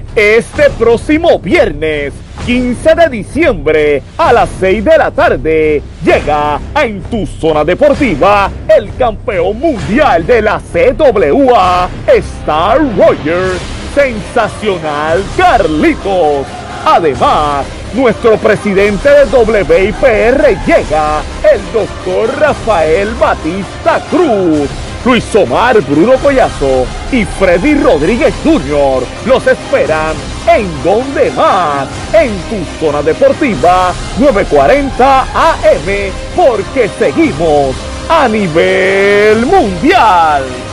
Este próximo viernes 15 de diciembre a las 6 de la tarde llega a En Tu Zona Deportiva el campeón mundial de la CWA, Star Roger, Sensacional Carlitos. Además, nuestro presidente de WIPR llega, el doctor Rafael Batista Cruz. Luis Omar Bruno Collazo y Freddy Rodríguez Jr. los esperan en Donde Más, en Tu Zona Deportiva 940 AM, porque seguimos a nivel mundial.